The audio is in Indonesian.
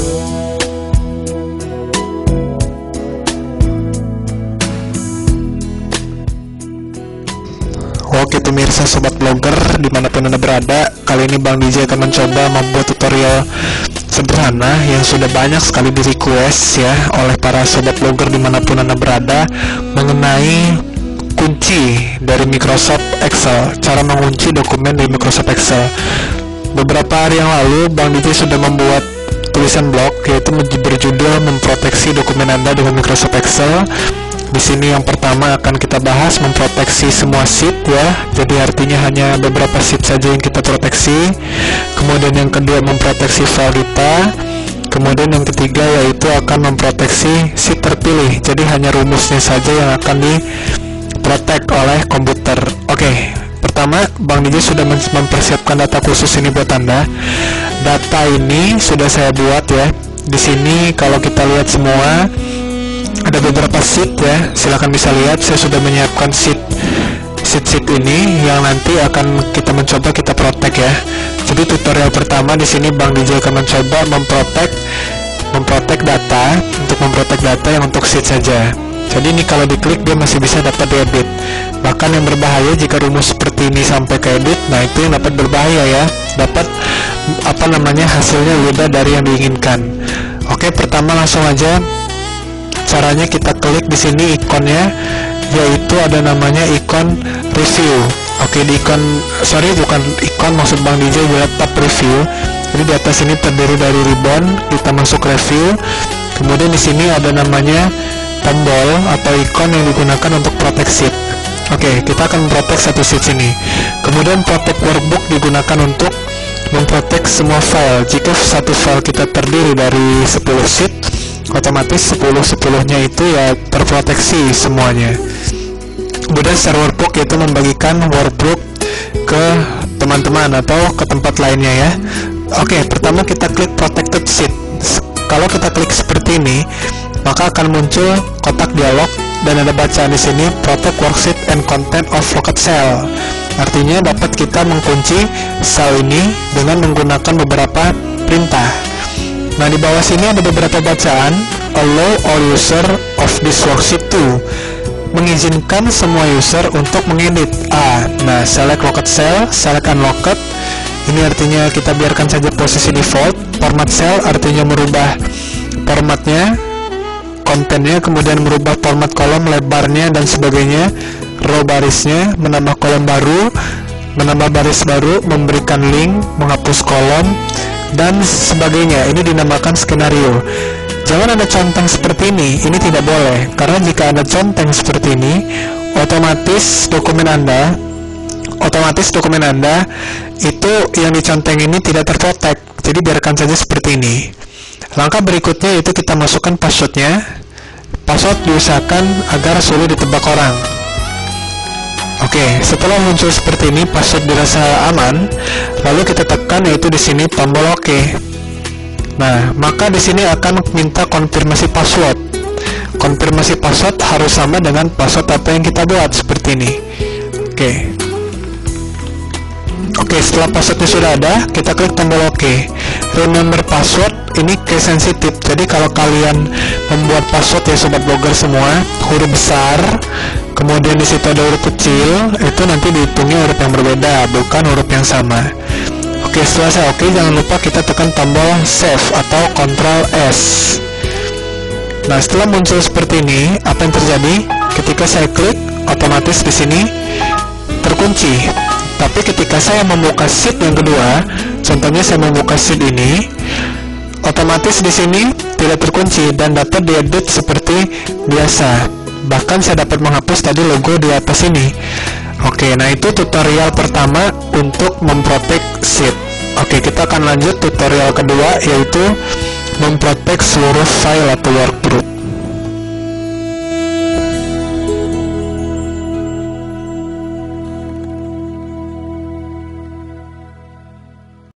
Oke pemirsa sobat blogger dimanapun anda berada, kali ini Bang DJ akan mencoba membuat tutorial sederhana yang sudah banyak sekali di request ya oleh para sobat blogger dimanapun anda berada, mengenai kunci dari Microsoft Excel, cara mengunci dokumen di Microsoft Excel. Beberapa hari yang lalu Bang DJ sudah membuat tulisan blog yaitu berjudul memproteksi dokumen anda dengan Microsoft Excel. Di sini yang pertama akan kita bahas memproteksi semua sheet ya. Jadi artinya hanya beberapa sheet saja yang kita proteksi. Kemudian yang kedua memproteksi file kita. Kemudian yang ketiga yaitu akan memproteksi sheet terpilih. Jadi hanya rumusnya saja yang akan diprotek oleh komputer. Oke, pertama Bang DJ sudah mempersiapkan data khusus ini buat Anda. Data ini sudah saya buat ya. Di sini kalau kita lihat semua ada beberapa sheet ya, silahkan bisa lihat. Saya sudah menyiapkan sheet ini yang nanti akan kita mencoba kita protek ya. Jadi tutorial pertama di sini Bang DJ akan mencoba memprotek data, untuk memprotek data yang untuk sheet saja. Jadi ini kalau diklik dia masih bisa dapat diedit. Bahkan yang berbahaya jika rumus seperti ini sampai ke edit, nah itu yang dapat berbahaya ya, dapat hasilnya beda dari yang diinginkan. Oke, pertama langsung aja. Caranya kita klik di sini ikonnya, yaitu ada namanya ikon review. Oke, di bukan ikon, maksud Bang DJ adalah tab review. Jadi di atas ini terdiri dari ribbon, kita masuk review. Kemudian di sini ada namanya tombol atau ikon yang digunakan untuk protect sheet. Oke, kita akan memprotek satu sheet ini. Kemudian protect workbook digunakan untuk memprotek semua file. Jika satu file kita terdiri dari 10 sheet, otomatis 10-10-nya itu ya terproteksi semuanya. Kemudian share workbook yaitu membagikan workbook ke teman-teman atau ke tempat lainnya ya. Oke, pertama kita klik protected sheet. Kalau kita klik seperti ini, maka akan muncul kotak dialog dan ada bacaan di sini protect worksheet and content of locked cell. Artinya dapat kita mengunci sel ini dengan menggunakan beberapa perintah. Nah, di bawah sini ada beberapa bacaan. Allow all user of this worksheet to, mengizinkan semua user untuk mengedit. Nah, select locked cell, select unlocked. Ini artinya kita biarkan saja posisi default. Format cell artinya merubah formatnya, kontennya, kemudian merubah format kolom, lebarnya dan sebagainya. Row barisnya, menambah kolom baru, menambah baris baru, memberikan link, menghapus kolom dan sebagainya. Ini dinamakan skenario. Jangan ada conteng seperti ini tidak boleh, karena jika ada conteng seperti ini, otomatis dokumen Anda itu yang diconteng ini tidak terprotek. Jadi biarkan saja seperti ini. Langkah berikutnya yaitu kita masukkan passwordnya. Password diusahakan agar sulit ditebak orang. Oke, setelah muncul seperti ini, password dirasa aman, lalu kita tekan yaitu di sini tombol OK. Nah, maka di sini akan minta konfirmasi password. Konfirmasi password harus sama dengan password apa yang kita buat seperti ini. Oke, setelah passwordnya sudah ada, kita klik tombol OK. Remember password ini case sensitive. Jadi kalau kalian membuat password ya sobat blogger semua, huruf besar, kemudian di situ ada huruf kecil, itu nanti dihitungnya huruf yang berbeda, bukan huruf yang sama. Oke, setelah saya oke, jangan lupa kita tekan tombol save atau Ctrl S. Nah, setelah muncul seperti ini, apa yang terjadi? Ketika saya klik, otomatis di sini terkunci. Tapi ketika saya membuka sheet yang kedua, contohnya saya membuka sheet ini, otomatis di sini tidak terkunci dan dapat diedit seperti biasa. Bahkan saya dapat menghapus tadi logo di atas ini. Oke, nah itu tutorial pertama untuk memprotek sheet. Oke, kita akan lanjut tutorial kedua yaitu memprotek seluruh file atau workbook.